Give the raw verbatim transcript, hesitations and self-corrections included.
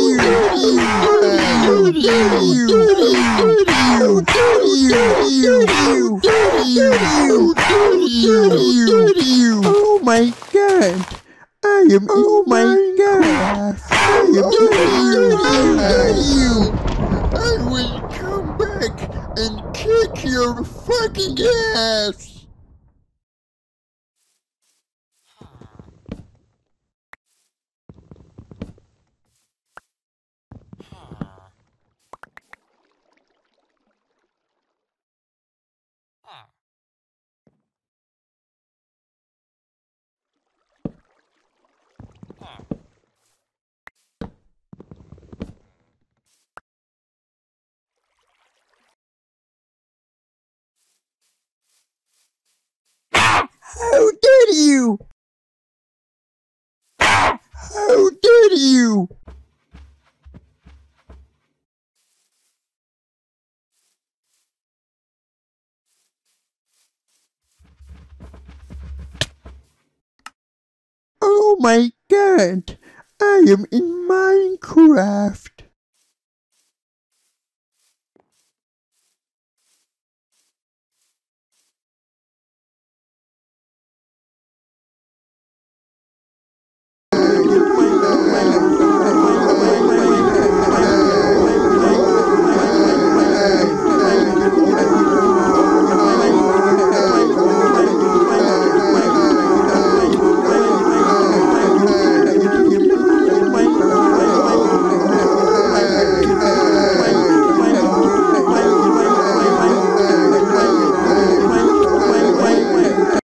Oh my god! I am oh my god! I am you! I will come back and kick your fucking ass! How dare you! How dare you! Oh my god! I am in Minecraft!